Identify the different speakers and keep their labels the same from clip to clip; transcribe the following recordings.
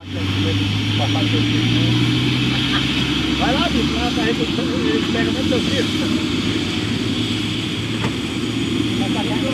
Speaker 1: tem medo de passar teu filho. Vai lá, bicho, lá pra redução, ele pega mesmo teu filho. Vai pra cá,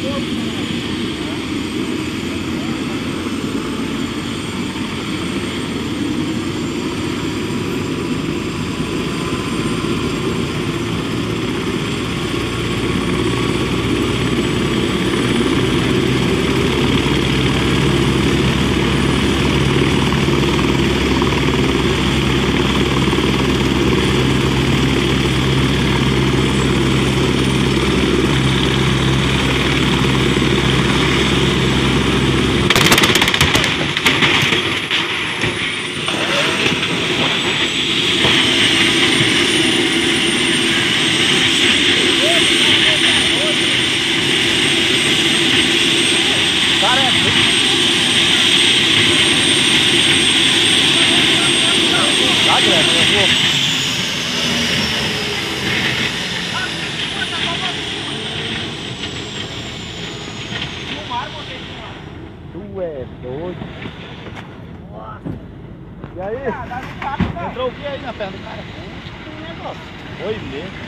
Speaker 1: tu é doido. E aí? Entrou o que aí na perna do cara? Um negócio. Foi mesmo.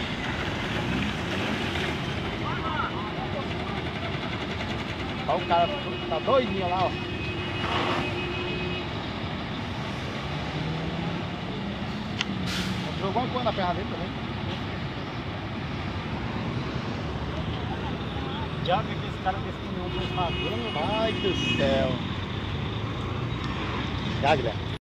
Speaker 1: Olha o cara, tá doidinho lá, ó. Entrou alguma coisa na perna dele também. Já vi que esse cara desse caminhão do Instagram. Ai do céu. Já, Guilherme.